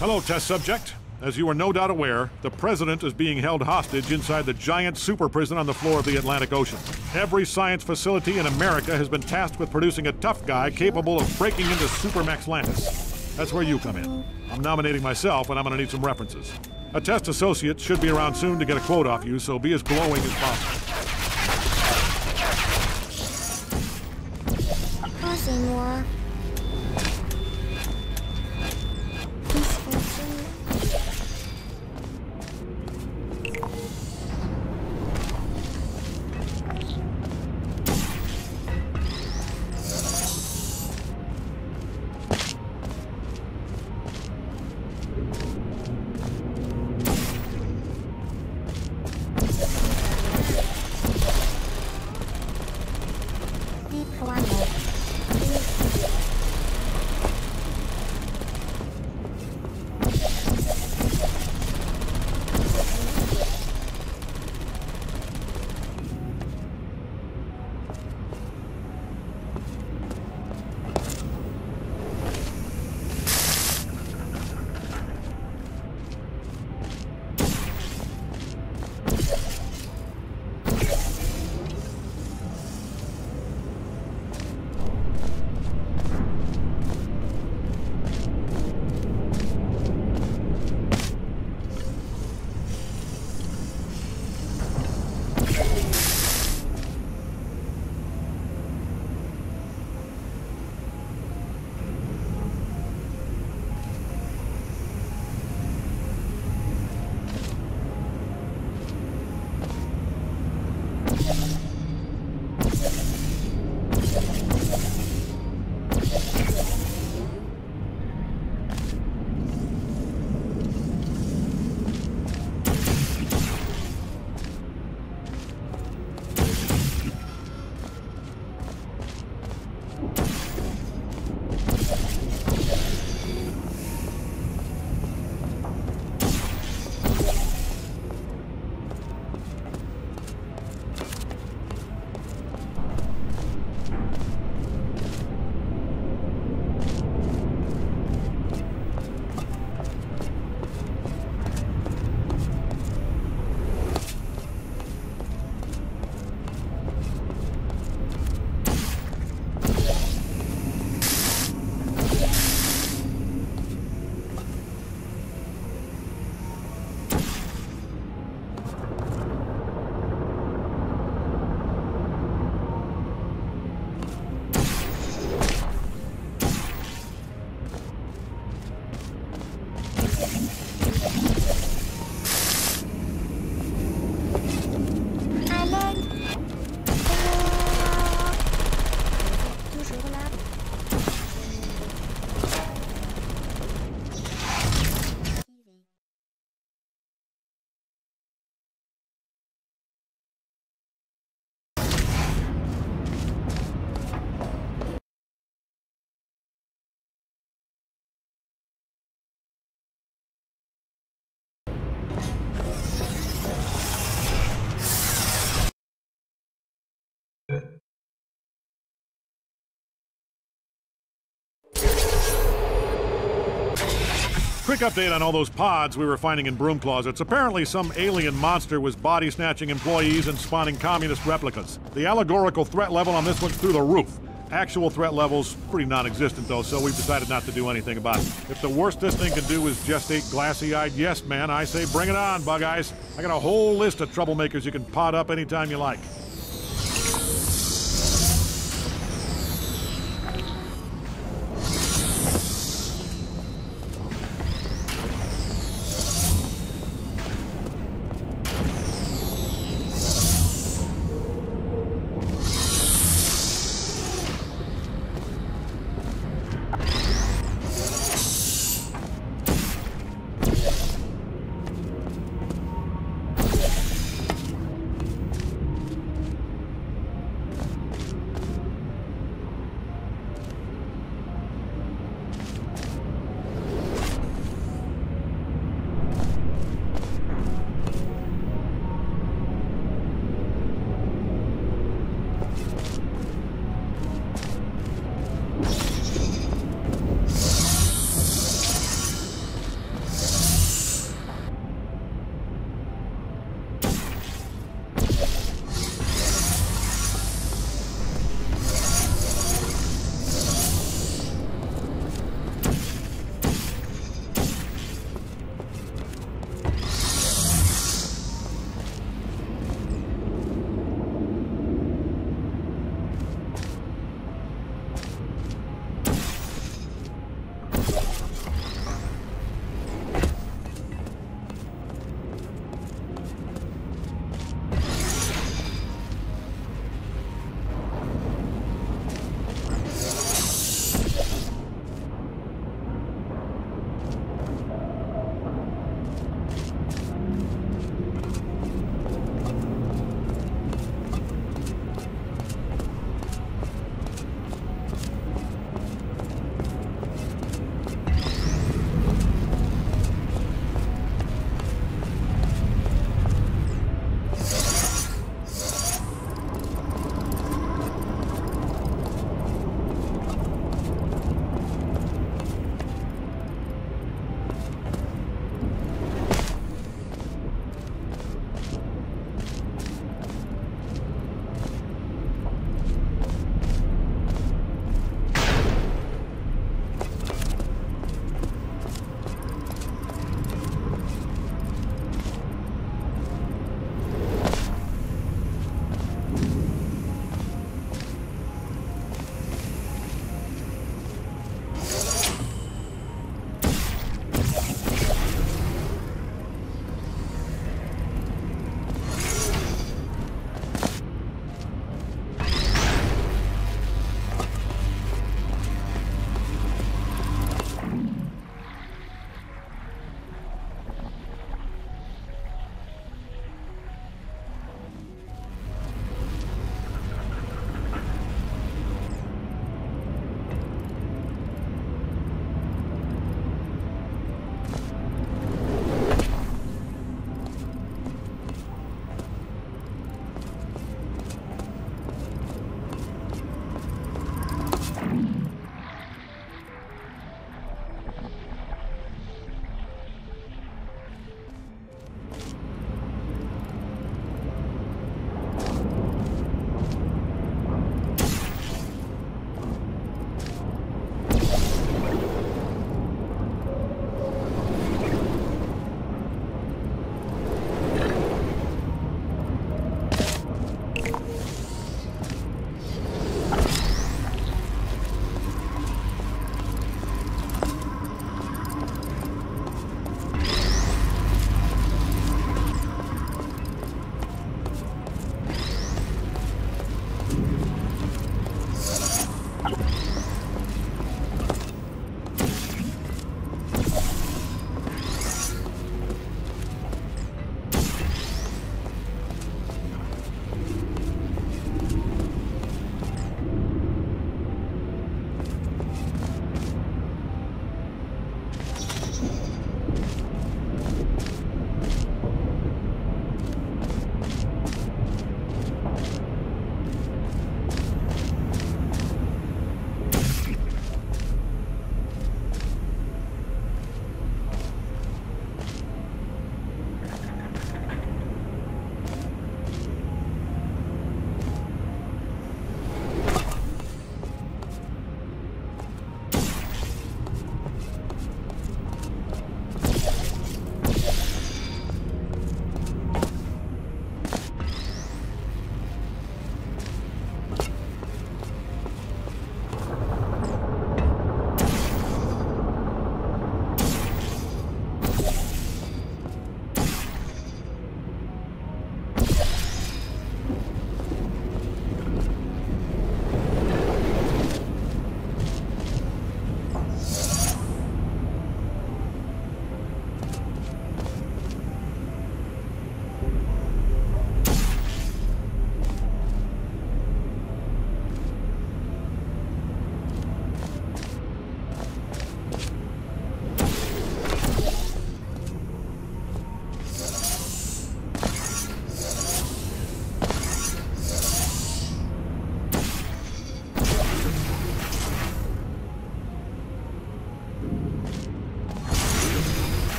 Hello, test subject. As you are no doubt aware, the President is being held hostage inside the giant super prison on the floor of the Atlantic Ocean. Every science facility in America has been tasked with producing a tough guy capable of breaking into Supermax Atlantis. That's where you come in. I'm nominating myself, and I'm gonna need some references. A test associate should be around soon to get a quote off you, so be as glowing as possible. Oh, c'est moi. Quick update on all those pods we were finding in broom closets. Apparently some alien monster was body-snatching employees and spawning communist replicas. The allegorical threat level on this one's through the roof. Actual threat level's pretty non-existent though, so we've decided not to do anything about it. If the worst this thing can do is gestate glassy-eyed yes man, I say bring it on, Bug Eyes. I got a whole list of troublemakers you can pod up anytime you like.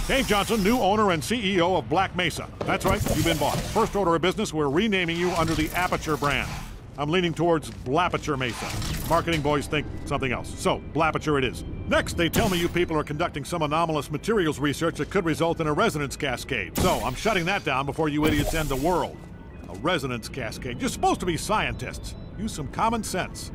Dave Johnson, new owner and CEO of Black Mesa. That's right, you've been bought. First order of business, we're renaming you under the Aperture brand. I'm leaning towards Blapature Mesa. Marketing boys think something else. So, Blapature it is. Next, they tell me you people are conducting some anomalous materials research that could result in a resonance cascade. So, I'm shutting that down before you idiots end the world. A resonance cascade. You're supposed to be scientists. Use some common sense.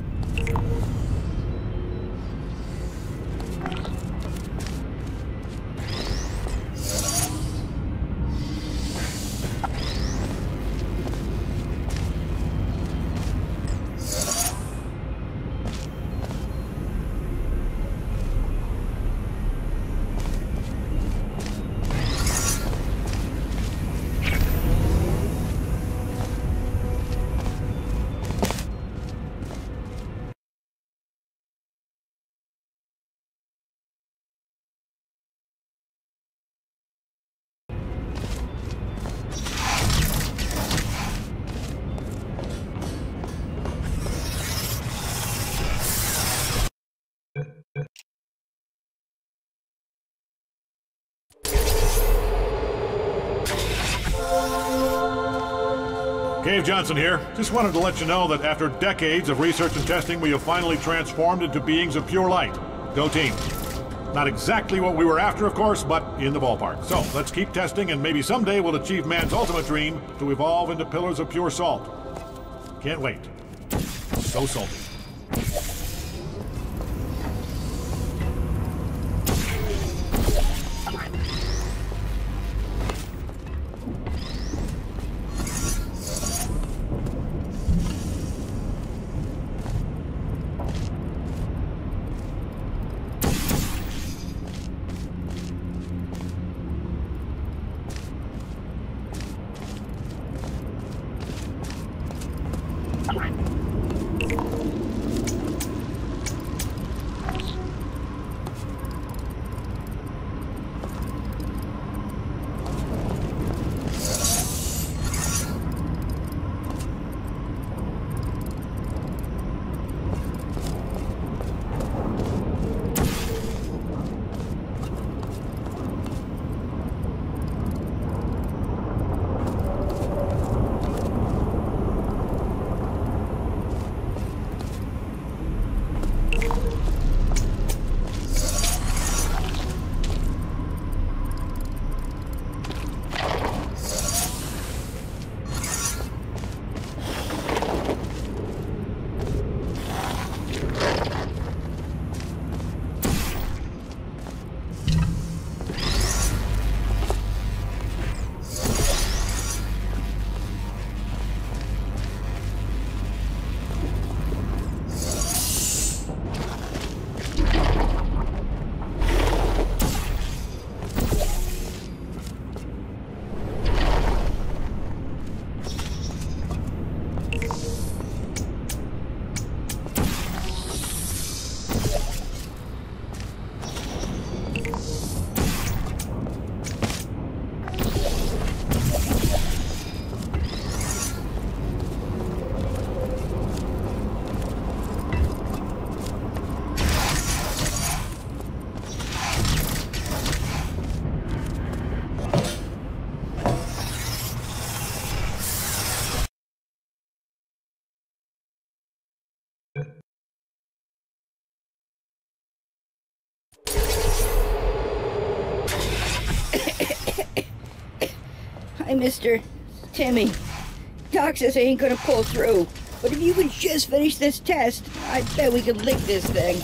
Dave Johnson here. Just wanted to let you know that after decades of research and testing, we have finally transformed into beings of pure light. Go team. Not exactly what we were after, of course, but in the ballpark. So, let's keep testing, and maybe someday we'll achieve man's ultimate dream to evolve into pillars of pure salt. Can't wait. So salty. Hi, Mr. Timmy. Doc says I ain't gonna pull through, but if you could just finish this test, I bet we could lick this thing.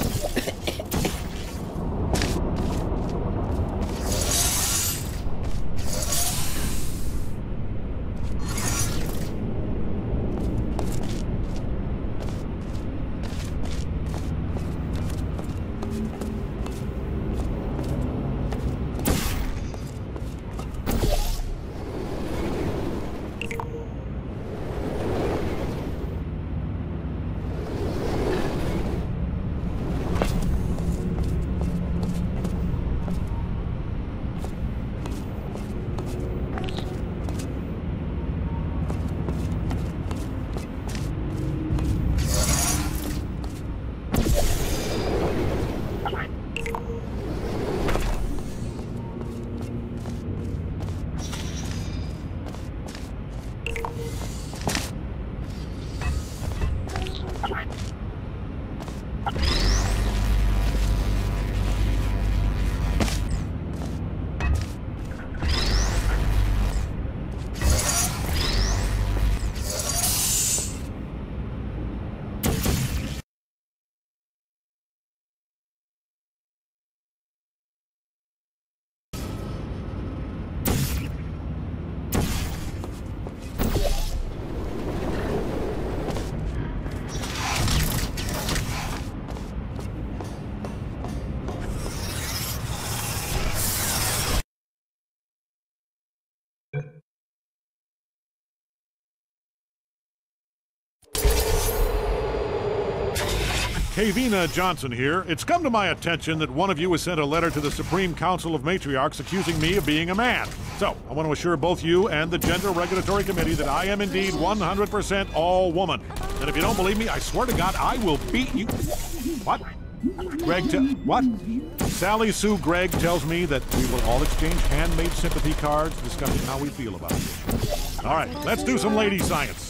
Kavina Johnson here. It's come to my attention that one of you has sent a letter to the Supreme Council of Matriarchs accusing me of being a man. So, I want to assure both you and the Gender Regulatory Committee that I am indeed 100% all woman. And if you don't believe me, I swear to God, I will beat you. What? What? Sally Sue Gregg tells me that we will all exchange handmade sympathy cards discussing how we feel about it. All right, let's do some lady science.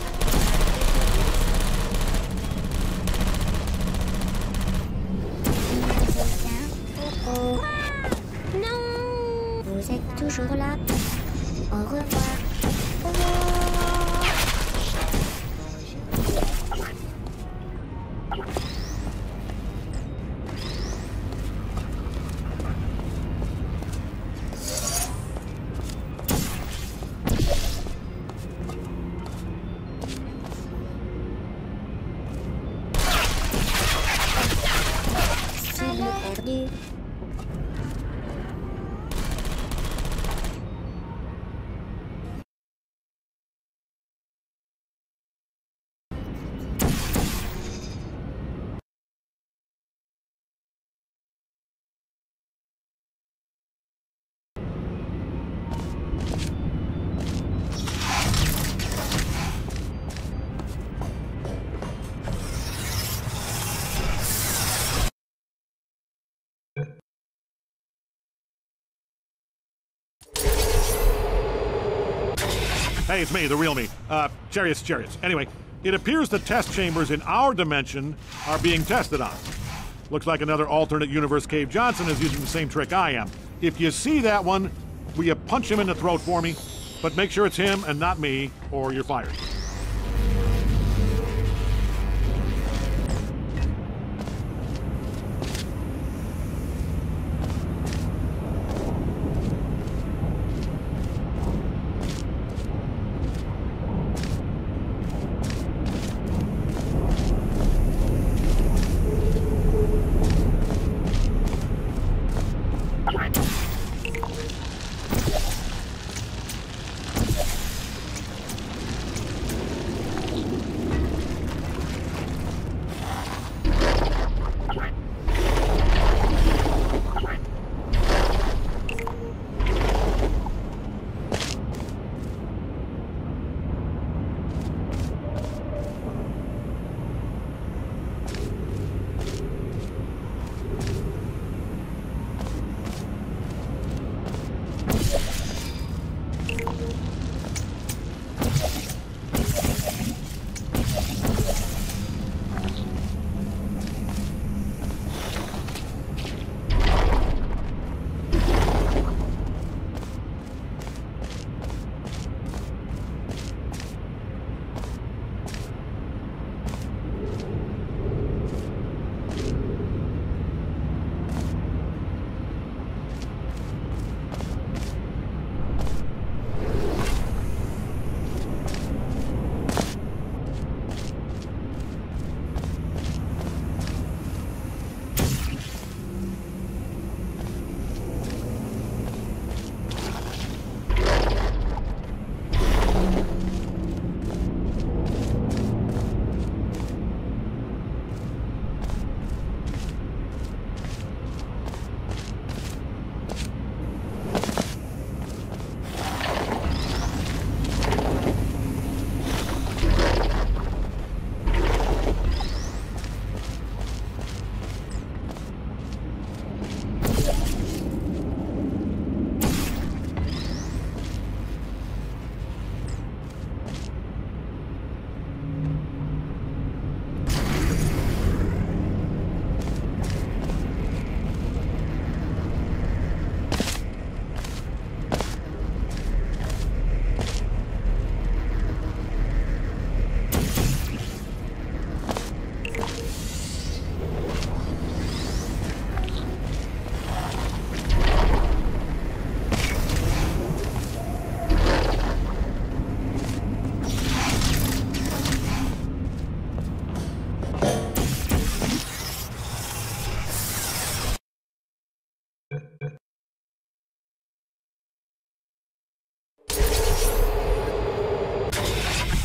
Non, vous êtes toujours là. Au revoir. Cible perdue. Hey, it's me, the real me. Chariots. Anyway, it appears the test chambers in our dimension are being tested on. Looks like another alternate universe Cave Johnson is using the same trick I am. If you see that one, will you punch him in the throat for me? But make sure it's him and not me, or you're fired.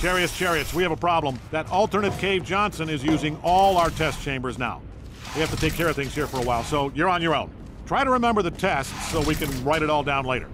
Chariots, we have a problem. That alternate Cave Johnson is using all our test chambers now. We have to take care of things here for a while, so you're on your own. Try to remember the tests so we can write it all down later.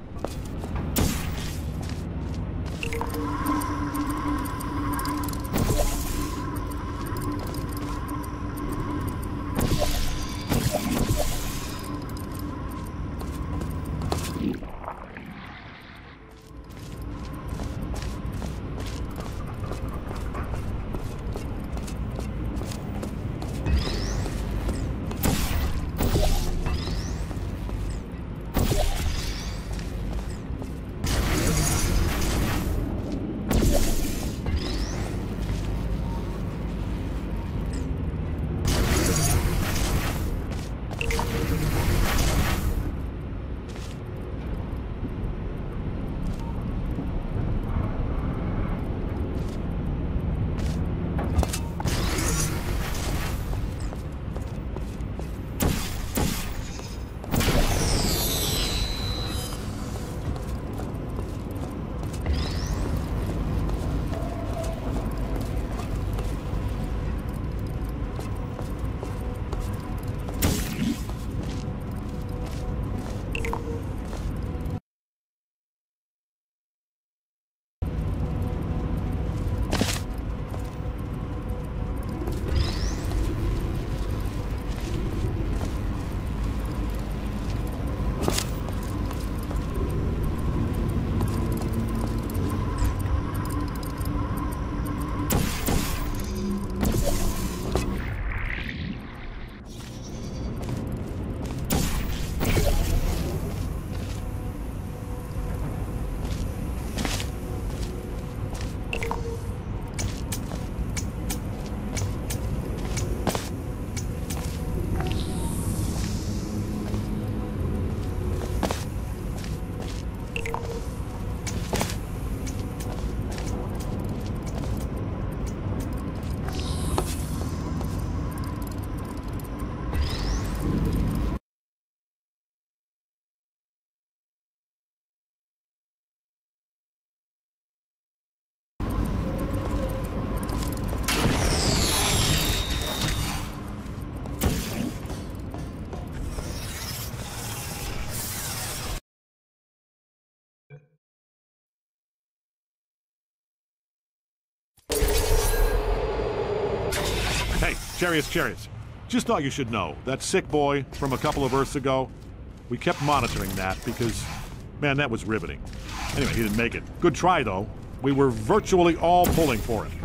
Hey, Chariots. Just thought you should know, that sick boy from a couple of Earths ago, we kept monitoring that because, man, that was riveting. Anyway, he didn't make it. Good try, though. We were virtually all pulling for him.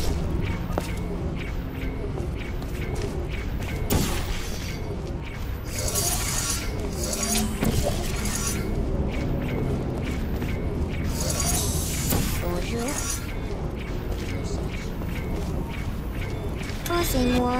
Bonjour. Oh, c'est moi.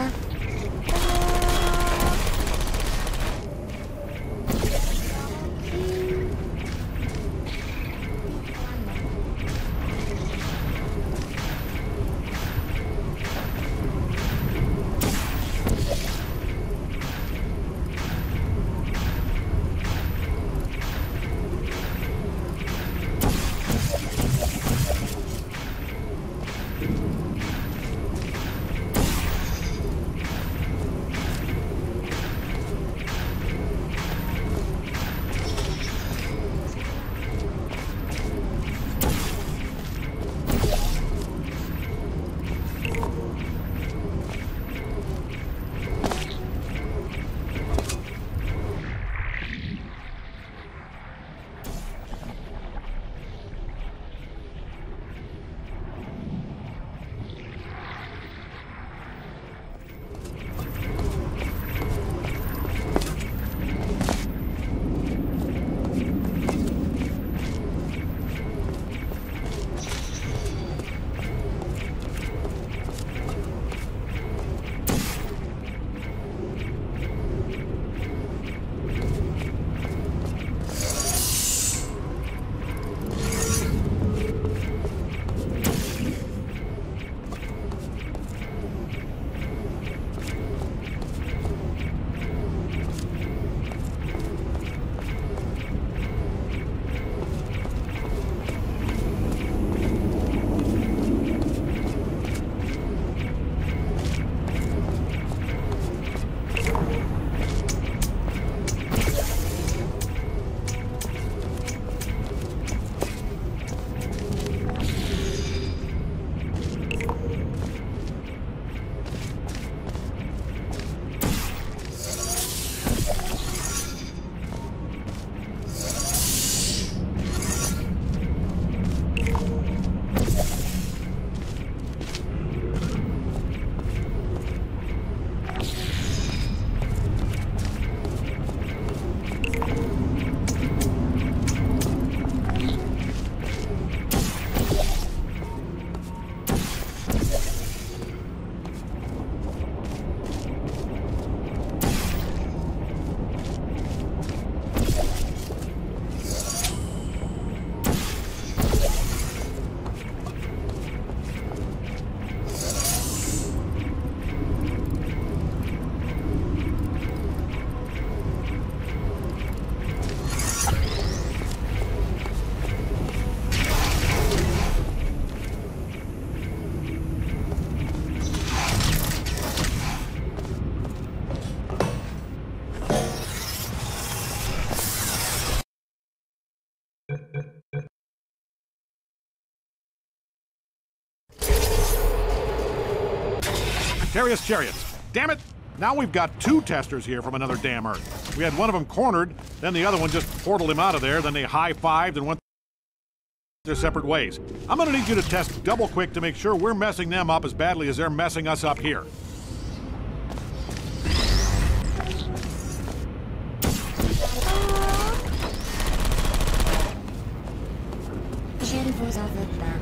Carius Chariots. Damn it! Now we've got 2 testers here from another damn Earth. We had one of them cornered, then the other one just portaled him out of there, then they high-fived and went their separate ways. I'm gonna need you to test double quick to make sure we're messing them up as badly as they're messing us up here. Je ne vous en veux pas.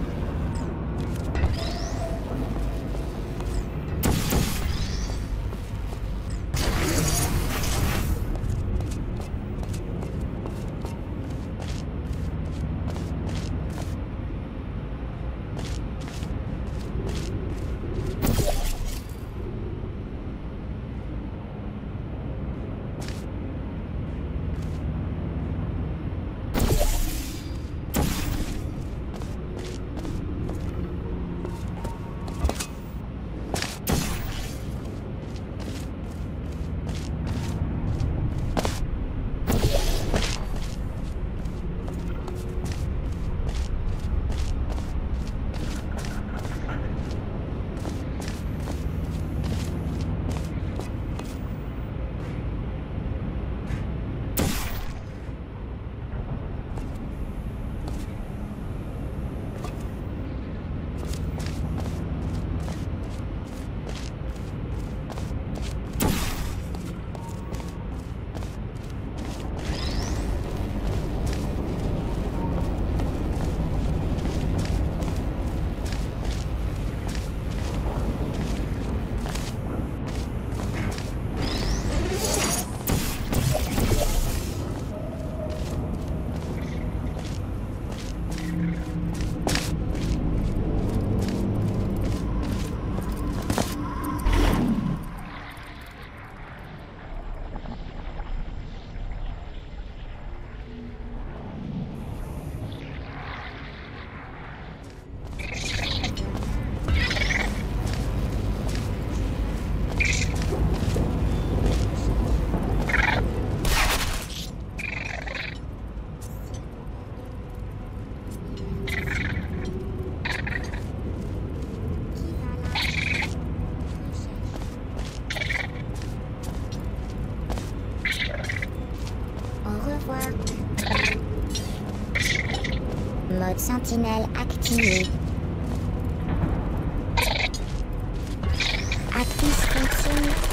Mode sentinelle activé. Actus continue.